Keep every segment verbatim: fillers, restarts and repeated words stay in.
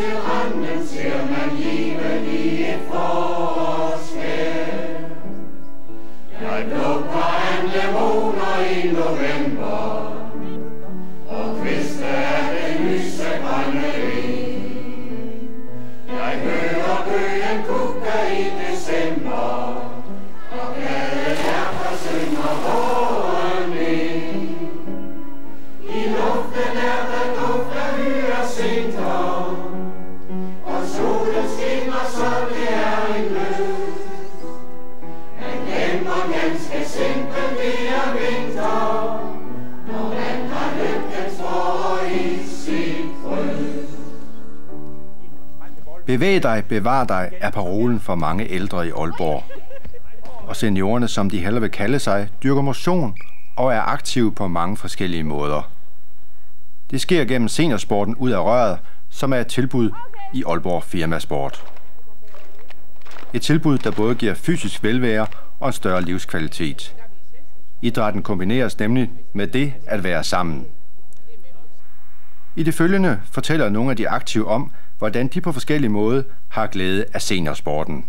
til randen ser man livet i et forårsvejr. Jeg lukker anemoner i november, og kviste af det lysegrønne eng. Jeg hører køen kukke i december, og gaden derfor synger våren ind. I luften er der duft af hyacinter, og solen skinner, så det er en løs. Man glemmer ganske simpelt, det er vinter, når man har lykkens forår i sit brød. Bevæg dig, bevar dig er parolen for mange ældre i Aalborg. Og seniorerne, som de hellere vil kalde sig, dyrker motion og er aktive på mange forskellige måder. Det sker gennem seniorsporten Ud af røret, som er et tilbud i Aalborg Firmasport. Et tilbud, der både giver fysisk velvære og en større livskvalitet. Idrætten kombineres nemlig med det at være sammen. I det følgende fortæller nogle af de aktive om, hvordan de på forskellige måder har glæde af seniorsporten.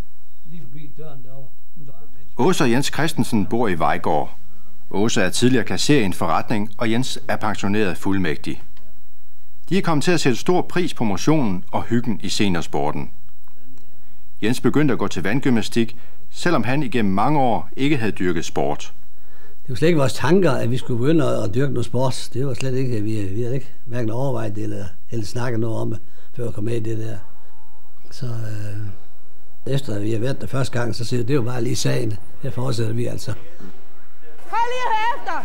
Åse og Jens Christensen bor i Vejgaard. Åse er tidligere kasserer i en forretning, og Jens er pensioneret fuldmægtig. De er kommet til at sætte stor pris på motionen og hyggen i seniorsporten. Jens begyndte at gå til vandgymnastik, selvom han igennem mange år ikke havde dyrket sport. Det var slet ikke vores tanker, at vi skulle begynde at dyrke noget sport. Det var slet ikke, vi, vi havde ikke hverken overvejet det eller, eller snakket noget om det, før at komme med i det der. Så øh, efter vi har været der første gang, så siger det, det var bare lige sagen. Her fortsætter vi altså. Hold lige her efter!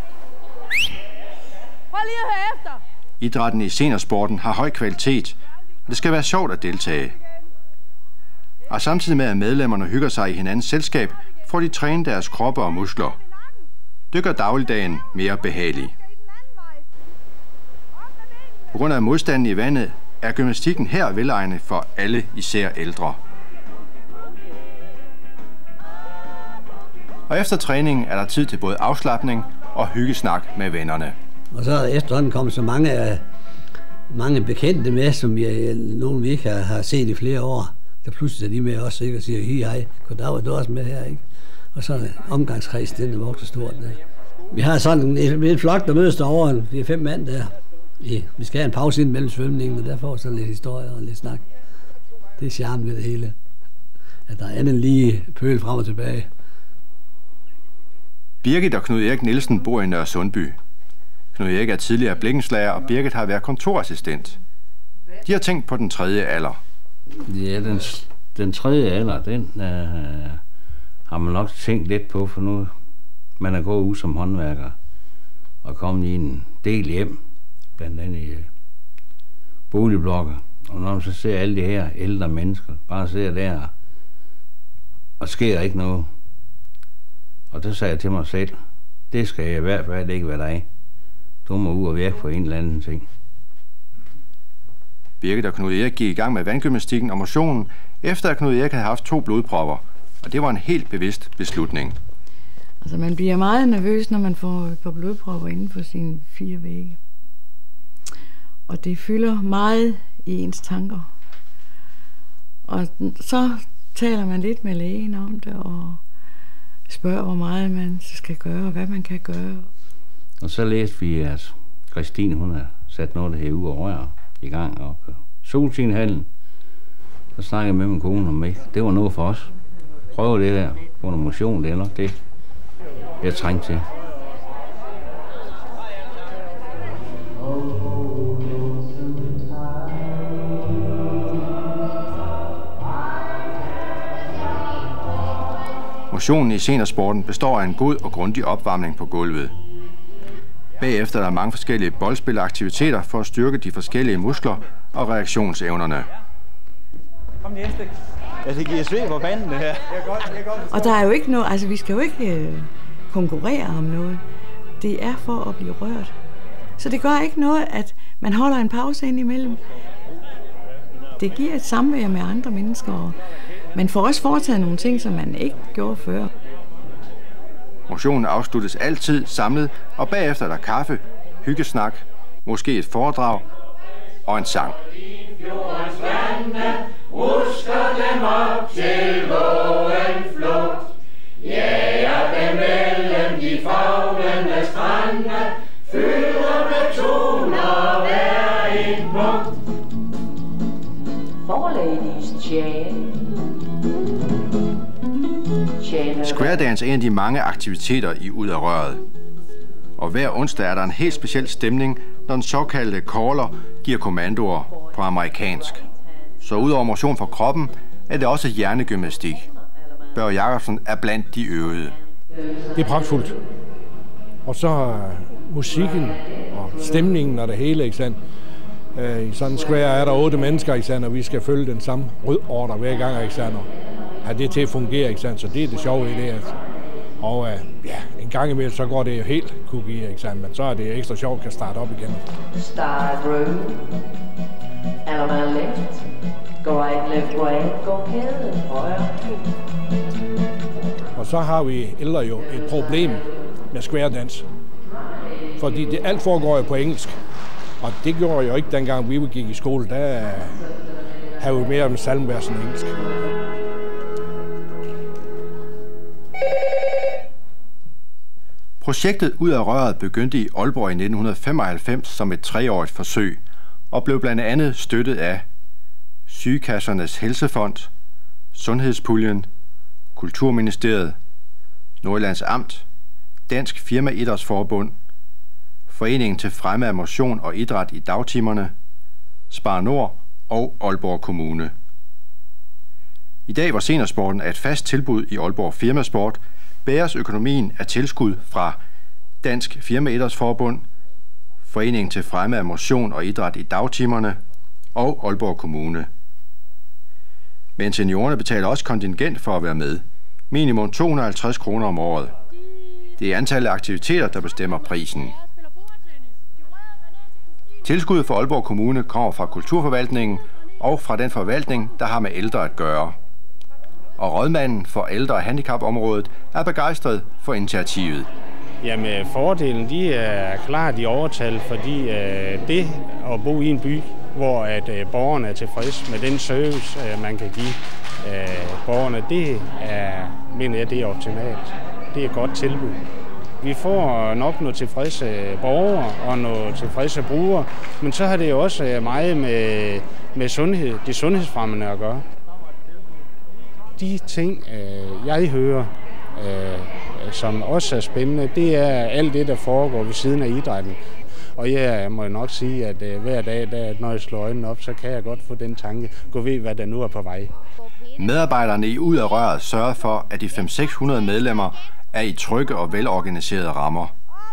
Hold lige her efter! Idrætten i seniorsporten har høj kvalitet, og det skal være sjovt at deltage. Og samtidig med at medlemmerne hygger sig i hinandens selskab, får de trænet deres kroppe og muskler. Det gør dagligdagen mere behagelig. På grund af modstanden i vandet er gymnastikken her velegnet for alle, især ældre. Og efter træningen er der tid til både afslapning og hyggesnak med vennerne. Og så er der efterhånden kommet så mange, mange bekendte med, som jeg, nogen vi ikke har, har set i flere år. Der pludselig er de med også, ikke, og siger, hi hej, goddag, er du også med her, ikke? Og så er omgangskreds, den er vokset stort der. Vi har sådan en, en flok, der mødes derovre, vi er fem mand der. Vi skal have en pause ind mellem svømningen, og der får så lidt historie og lidt snak. Det er charmen ved det hele. At der er andet lige pøl frem og tilbage. Birgit og Knud Erik Nielsen bor i Nørre Sundby. Knud Erik er tidligere blikkenslager, og Birgit har været kontorassistent. De har tænkt på den tredje alder. Ja, den, den tredje alder, den øh, har man nok tænkt lidt på, for nu man er gået ud som håndværker og kommet i en del hjem, blandt andet i øh, boligblokke. Og når man så ser alle de her ældre mennesker, bare ser der, og sker ikke noget. Og der sagde jeg til mig selv, det skal jeg i hvert fald ikke være dig. Du må ud og virke på en eller anden ting. Birgit og Knud Erik gik i gang med vandgymnastikken og motionen, efter at Knud Erik havde haft to blodpropper. Og det var en helt bevidst beslutning. Altså man bliver meget nervøs, når man får et par blodpropper inden for sine fire vægge. Og det fylder meget i ens tanker. Og så taler man lidt med lægen om det, og spørger, hvor meget man skal gøre, og hvad man kan gøre. Og så læste vi, at Christine, hun har sat noget her ude og røre i gang op på Solsidenhallen. Så snakkede jeg med min kone om mig. Det var noget for os. Prøve det der. Få noget motion, det er nok det, jeg trængte til. Motionen i seniorsporten består af en god og grundig opvarmning på gulvet. Bagefter er der mange forskellige boldspilaktiviteter for at styrke de forskellige muskler og reaktionsevnerne. Kom næste. Ja, det giver sved på banen, det her. Og der er jo ikke noget, altså vi skal jo ikke øh, konkurrere om noget. Det er for at blive rørt. Så det gør ikke noget, at man holder en pause ind imellem. Det giver et samvær med andre mennesker, og man får også foretaget nogle ting, som man ikke gjorde før. Motionen afsluttes altid samlet, og bagefter er der kaffe, hyggesnak, måske et foredrag og en sang. Jordens vande rusker dem op til vågen flugt. Jager dem mellem de faglende strande, fylder med toner hver en punkt. For ladies chain. Square Dance er en af de mange aktiviteter i Ud af Røret. Og hver onsdag er der en helt speciel stemning, når den såkaldte caller giver kommandoer på amerikansk. Så udover motion for kroppen, er det også hjernegymnastik. Børge Jacobsen er blandt de øvede. Det er pragtfuldt. Og så musikken og stemningen og det hele, ikke sandt? I sådan en square er der otte mennesker, ikke sandt? Og vi skal følge den samme rydordre hver gang, ikke sandt? Og have det til at fungere, ikke sandt? Så det er det sjove i det, altså. Og ja, en gang imellem, så går det jo helt cookie, ikke sandt? Men så er det ekstra sjovt, kan starte op igen. Start room. Element left. Go right, left, right. Gå kæden højre. Og så har vi ældre jo et problem med square dance. Fordi det alt foregår jo på engelsk. Og det gjorde jo ikke dengang vi gik i skole. Der havde vi mere om salmvers end engelsk. Projektet Ud af Røret begyndte i Aalborg i nitten femoghalvfems som et treårigt forsøg og blev blandt andet støttet af Sygekassernes Helsefond, Sundhedspuljen, Kulturministeriet, Nordjyllands Amt, Dansk Firmaidrætsforbund, Foreningen til Fremme af Motion og Idræt i Dagtimerne, Spar Nord og Aalborg Kommune. I dag, hvor seniorsporten er et fast tilbud i Aalborg Firmasport, bæres økonomien af tilskud fra Dansk Firmaidrætsforbund, Foreningen til Fremme af Motion og Idræt i Dagtimerne og Aalborg Kommune. Men seniorerne betaler også kontingent for at være med. Minimum to hundrede og halvtreds kroner om året. Det er antallet af aktiviteter, der bestemmer prisen. Tilskuddet for Aalborg Kommune kommer fra Kulturforvaltningen og fra den forvaltning, der har med ældre at gøre. Og rådmanden for ældre- og handicapområdet er begejstret for initiativet. Jamen, fordelen de er klart i overtal, fordi øh, det at bo i en by, hvor at, øh, borgerne er tilfreds med den service, øh, man kan give øh, borgerne, det er, mener jeg, det er optimalt. Det er et godt tilbud. Vi får nok nogle tilfredse borgere og nogle tilfredse brugere, men så har det jo også meget med, med sundhed, det sundhedsfremmende at gøre. De ting, øh, jeg hører, øh, som også er spændende, det er alt det, der foregår ved siden af idrætten. Og jeg må nok sige, at øh, hver dag, der, når jeg slår øjnene op, så kan jeg godt få den tanke, gå ved, hvad der nu er på vej. Medarbejderne i Ud af Røret sørger for, at de fem til seks hundrede medlemmer er i trygge og velorganiserede rammer.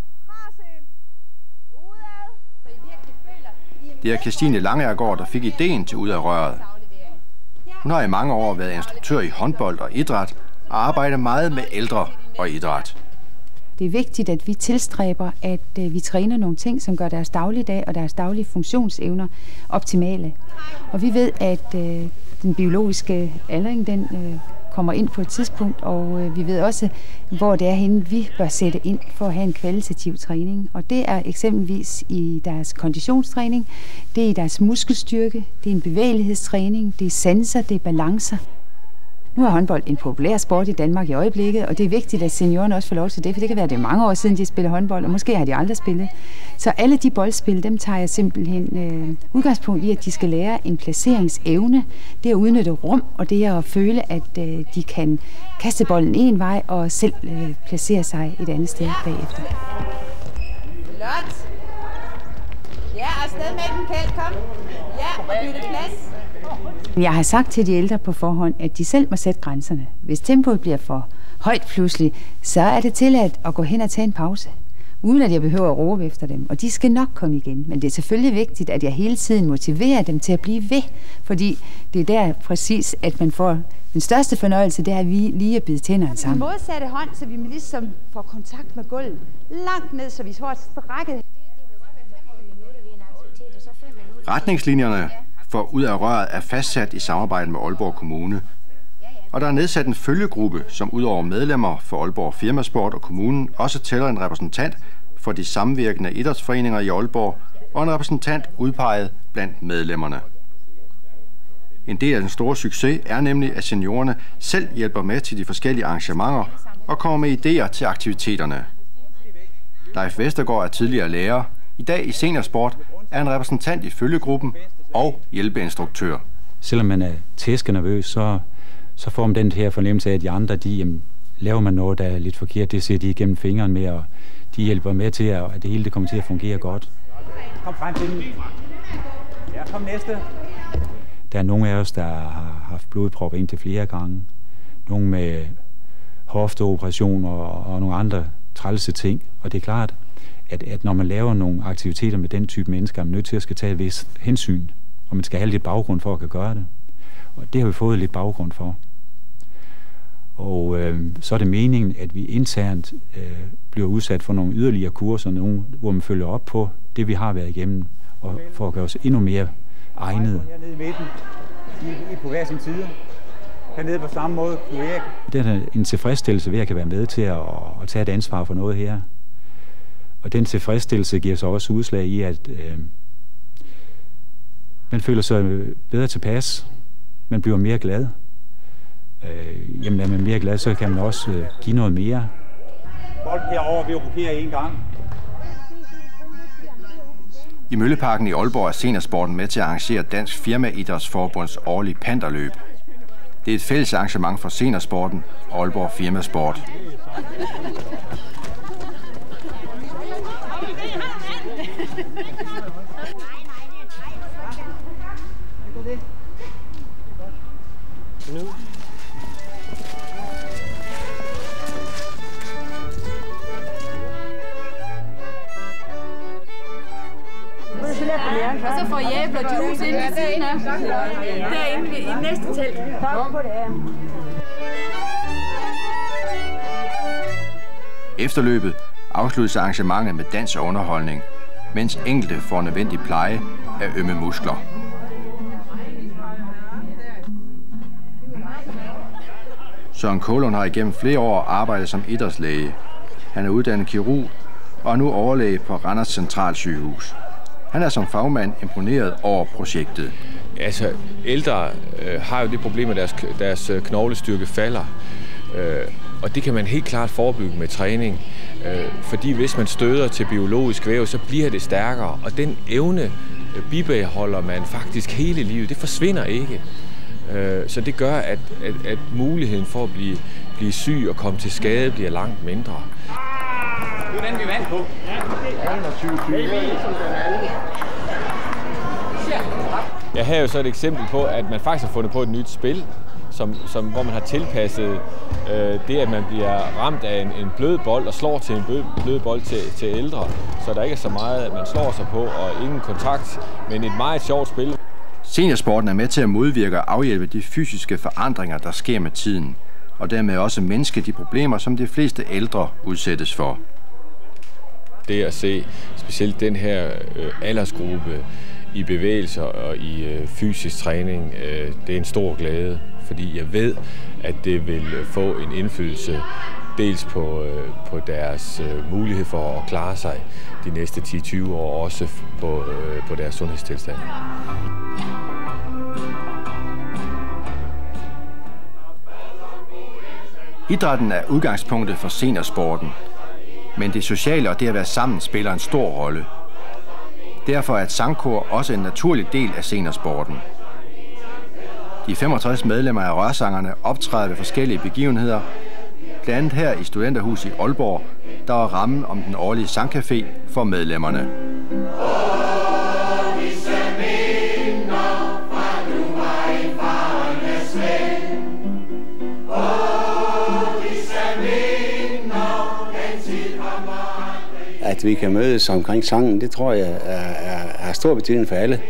Det er Christine Langegaard, der fik ideen til Ud af Røret. Hun har i mange år været instruktør i håndbold og idræt og arbejdet meget med ældre og idræt. Det er vigtigt, at vi tilstræber, at vi træner nogle ting, som gør deres dagligdag og deres daglige funktionsevner optimale. Og vi ved, at øh, den biologiske aldring, den øh, kommer ind på et tidspunkt, og øh, vi ved også, hvor det er henne, vi bør sætte ind for at have en kvalitativ træning. Og det er eksempelvis i deres konditionstræning, det er i deres muskelstyrke, det er en bevægelighedstræning, det er sanser, det er balancer. Nu er håndbold en populær sport i Danmark i øjeblikket, og det er vigtigt, at seniorerne også får lov til det, for det kan være, at det er mange år siden, de spiller håndbold, og måske har de aldrig spillet. Så alle de boldspil, dem tager jeg simpelthen øh, udgangspunkt i, at de skal lære en placeringsevne. Det er at udnytte rum, og det er at føle, at øh, de kan kaste bolden en vej og selv øh, placere sig et andet sted bagefter. Flot. Ja, afsted med den, Kjeld, kom. Ja, og bytte plads. Jeg har sagt til de ældre på forhånd, at de selv må sætte grænserne. Hvis tempoet bliver for højt pludselig, så er det tilladt at gå hen og tage en pause, uden at jeg behøver at råbe efter dem. Og de skal nok komme igen. Men det er selvfølgelig vigtigt, at jeg hele tiden motiverer dem til at blive ved, fordi det er der præcis, at man får den største fornøjelse, det er, at vi lige at bide tænderne sammen. Den modsatte hånd, så vi ligesom får kontakt med gulvet. Langt ned, så vi får strækket. Retningslinjerne for Ud af Røret er fastsat i samarbejde med Aalborg Kommune. Og der er nedsat en følgegruppe, som udover medlemmer for Aalborg Firmasport og kommunen også tæller en repræsentant for de samvirkende idrætsforeninger i Aalborg og en repræsentant udpeget blandt medlemmerne. En del af den store succes er nemlig, at seniorerne selv hjælper med til de forskellige arrangementer og kommer med idéer til aktiviteterne. Leif Vestergaard er tidligere lærer. I dag i seniorsport er en repræsentant i følgegruppen og hjælpeinstruktør. Selvom man er tæskenervøs, så, så får man den her fornemmelse af, at de andre, de, jamen, laver man noget, der er lidt forkert, det ser de igennem fingrene med, og de hjælper med til, at det hele det kommer til at fungere godt. Kom frem til den. Ja, kom næste. Der er nogle af os, der har haft blodpropper indtil flere gange. Nogle med hofteoperationer og, og nogle andre trælse ting. Og det er klart, at, at når man laver nogle aktiviteter med den type mennesker, er man nødt til at skal tage et vist hensyn. Og man skal have lidt baggrund for at kan gøre det. Og det har vi fået lidt baggrund for. Og øh, så er det meningen, at vi internt øh, bliver udsat for nogle yderligere kurser, nogle, hvor man følger op på det, vi har været igennem, og for at gøre os endnu mere egnede. Hernede i midten, I, I på hver sin side. Hernede på samme måde, Knud Erik. Det er en tilfredsstillelse ved at kan være med til at, at tage et ansvar for noget her. Og den tilfredsstillelse giver så også udslag i, at øh, man føler sig bedre tilpas. Man bliver mere glad. Øh, jamen er man mere glad, så kan man også øh, give noget mere. Bolden herovre, vi rokerer en gang. I Mølleparken i Aalborg er seniorsporten med til at arrangere Dansk Firmaidrætsforbunds årlige panterløb. Det er et fælles arrangement for seniorsporten og Aalborg Firmasport. Nu. Og så får jeg æbler og juice ind ved siden af. Derinde i næste telt. Tak for det. Efter løbet afsluttes arrangementet med dans og underholdning, mens enkelte får nødvendig pleje af ømme muskler. Søren Kålund har igennem flere år arbejdet som idrætslæge. Han er uddannet kirurg og er nu overlæge på Randers Centralsygehus. Han er som fagmand imponeret over projektet. Altså, ældre øh, har jo det problem, at deres, deres knoglestyrke falder. Øh, og det kan man helt klart forebygge med træning. Øh, fordi hvis man støder til biologisk væv, så bliver det stærkere. Og den evne øh, bibeholder man faktisk hele livet. Det forsvinder ikke. Øh, så det gør, at, at, at muligheden for at blive, blive syg og komme til skade bliver langt mindre. Det er den, vi vandt på. Jeg har jo så et eksempel på, at man faktisk har fundet på et nyt spil, som, som, hvor man har tilpasset øh, det, at man bliver ramt af en, en blød bold og slår til en blød, blød bold til, til ældre. Så der ikke er så meget, at man slår sig på og ingen kontakt, men et meget sjovt spil. Seniorsporten er med til at modvirke og afhjælpe de fysiske forandringer, der sker med tiden, og dermed også mindske de problemer, som de fleste ældre udsættes for. Det at se specielt den her øh, aldersgruppe i bevægelser og i øh, fysisk træning, øh, det er en stor glæde, fordi jeg ved, at det vil få en indflydelse dels på, øh, på deres øh, mulighed for at klare sig de næste ti til tyve år, og også på, øh, på deres sundhedstilstand. Idrætten er udgangspunktet for seniorsporten, men det sociale og det at være sammen spiller en stor rolle. Derfor er et sangkor også en naturlig del af seniorsporten. De femogtres medlemmer af Rørsangerne optræder ved forskellige begivenheder, blandt andet her i Studenterhus i Aalborg, der er rammen om den årlige sangcafé for medlemmerne. At vi kan mødes omkring sangen, det tror jeg er, er, er stor betydning for alle.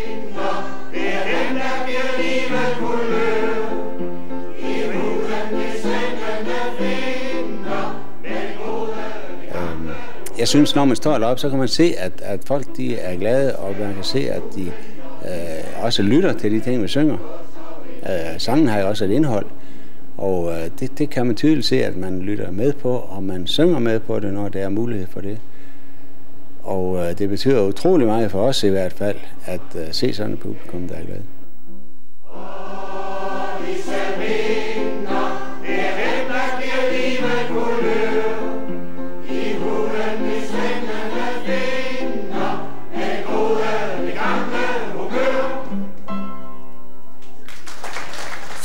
Jeg synes, når man står deroppe, så kan man se, at, at folk de er glade, og man kan se, at de øh, også lytter til de ting, vi synger. Øh, sangen har jo også et indhold, og øh, det, det kan man tydeligt se, at man lytter med på, og man synger med på det, når der er mulighed for det. Og øh, det betyder utrolig meget for os i hvert fald, at øh, se sådan et publikum, der er glad.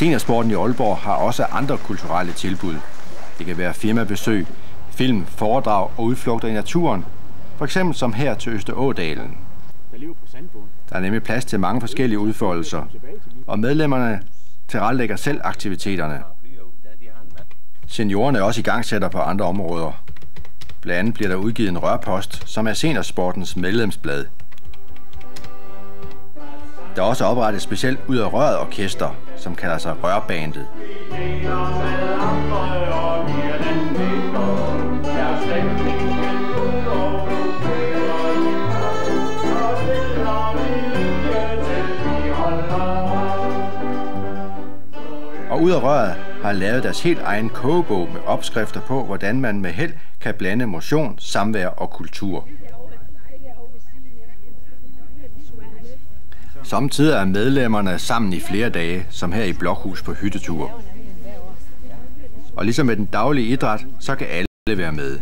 Seniorsporten i Aalborg har også andre kulturelle tilbud. Det kan være firmabesøg, film, foredrag og udflugter i naturen. For eksempel som her til Østerådalen. Der er nemlig plads til mange forskellige udfoldelser, og medlemmerne tilrettelægger selv aktiviteterne. Seniorerne er også i gang sætter på andre områder. Blandt andet bliver der udgivet en rørpost, som er Seniorsportens medlemsblad. Der er også oprettet et specielt ud af røret orkester, som kalder sig Rørbandet. Og ud af røret har lavet deres helt egen kogebog med opskrifter på, hvordan man med held kan blande motion, samvær og kultur. Samtidig er medlemmerne sammen i flere dage, som her i Blokhus på hyttetur. Og ligesom med den daglige idræt, så kan alle være med.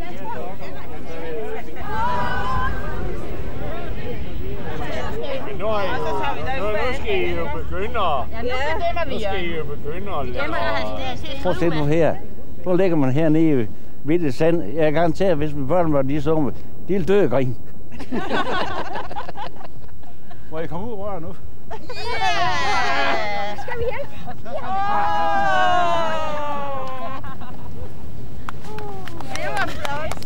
Nu skal I jo begynde at... Ja, nu skal I jo begynde at lave... Prøv at se nu her. Så ligger man hernede midt i sand. Jeg garanterer, hvis mine børn var lige så unge, de ville dø af grin. Må jeg komme ud og røre nu? Ja! Skal vi hjælpe? Ja! Det var flot.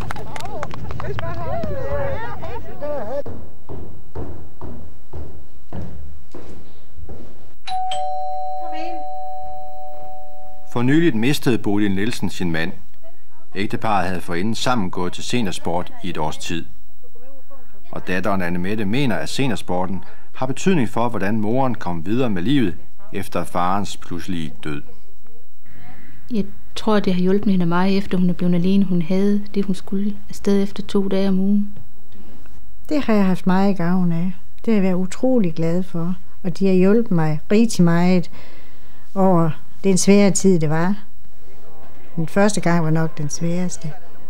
For nyligt mistede Bodil Nielsen sin mand. Ægteparret havde forinden sammen gået til seniorsport i et års tid. Og datteren Anne-Mette mener, at seniorsporten har betydning for, hvordan moren kom videre med livet efter farens pludselige død. Jeg tror, det har hjulpet hende meget, efter hun er blevet alene. Hun havde det, hun skulle afsted efter to dage om ugen. Det har jeg haft meget gavn af. Det har jeg været utrolig glad for. Og de har hjulpet mig rigtig meget over den svære tid, det var. Den første gang var nok den sværeste.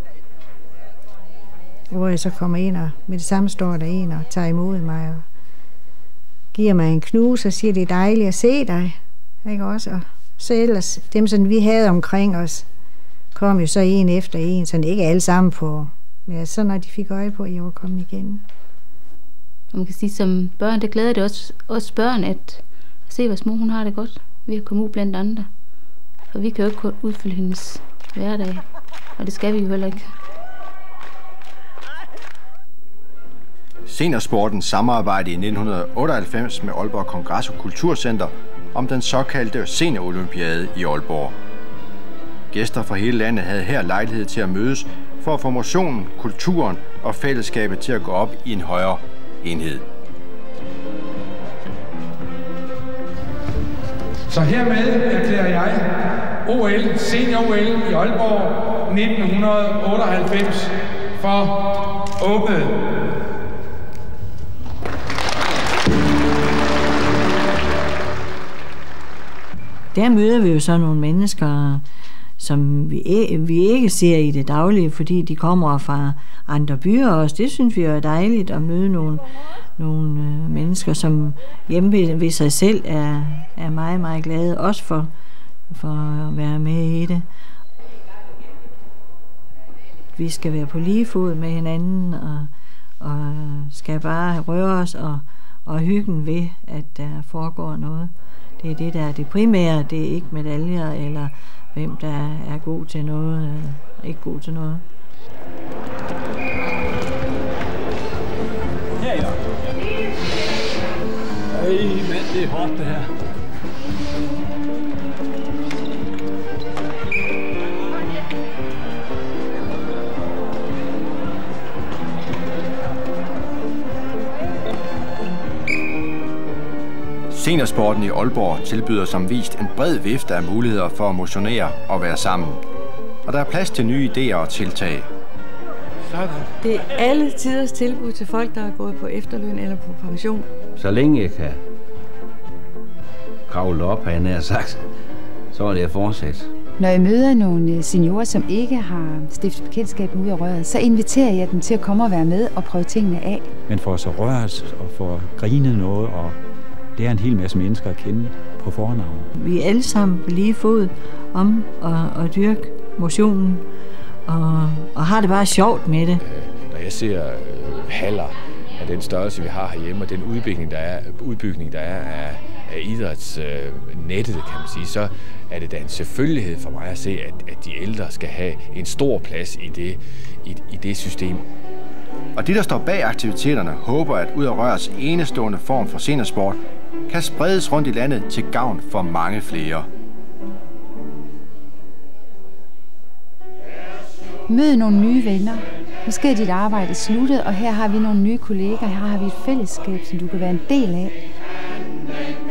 Hvor jeg så kommer ind, og med det samme står der en og tager imod mig og giver mig en knus og siger, det er dejligt at se dig. Ikke også? Og så ellers, dem sådan vi havde omkring os, kom jo så en efter en, sådan ikke alle sammen på. Men så når de fik øje på, at jeg var kommet igen. Og man kan sige, som børn, det glæder det også, også børn, at se, hvad mor hun har det godt ved at komme ud blandt andre. For vi kan jo ikke udfylde hendes hverdag, og det skal vi jo heller ikke. Seniorsporten samarbejdede i nitten otteoghalvfems med Aalborg Kongres og Kulturcenter om den såkaldte seniorolympiade i Aalborg. Gæster fra hele landet havde her lejlighed til at mødes for at få motionen, kulturen og fællesskabet til at gå op i en højere enhed. Så hermed erklærer jeg O L, Senior-O L i Aalborg nitten otteoghalvfems for åbnet. Der møder vi jo så nogle mennesker, som vi ikke, vi ikke ser i det daglige, fordi de kommer fra andre byer også. Det synes vi er dejligt at møde nogle, nogle mennesker, som hjemme ved sig selv er, er meget, meget glade, også for, for at være med i det. Vi skal være på lige fod med hinanden, og, og skal bare røre os og, og hyggen ved, at der foregår noget. Det er det, der er det primære. Det er ikke medaljer, eller hvem der er god til noget, eller ikke god til noget. Her ja. Ej, men det er hårdt det her. Seniorsporten i Aalborg tilbyder som vist en bred vifte af muligheder for at motionere og være sammen. Og der er plads til nye idéer og tiltag. Det er alle tiders tilbud til folk, der er gået på efterløn eller på pension. Så længe jeg kan kravle op, har jeg nær sagt, så vil jeg fortsætte. Når jeg møder nogle seniorer, som ikke har stiftet bekendtskab ud af røret, så inviterer jeg dem til at komme og være med og prøve tingene af. Men for at så røre os og få grinet noget og lærer en hel masse mennesker at kende på fornavn. Vi er alle sammen på lige fod om at, at dyrke motionen, og, og har det bare sjovt med det. Når jeg ser øh, haller af den størrelse, vi har herhjemme, og den udbygning, der er, udbygning, der er af, af idrætsnettet, øh, kan man sige, så er det da en selvfølgelighed for mig at se, at, at de ældre skal have en stor plads i det, i, i det system. Og de, der står bag aktiviteterne, håber, at Ud af Rørs enestående form for seniorsport kan spredes rundt i landet til gavn for mange flere. Mød nogle nye venner. Måske er dit arbejde sluttet, og her har vi nogle nye kolleger. Her har vi et fællesskab, som du kan være en del af.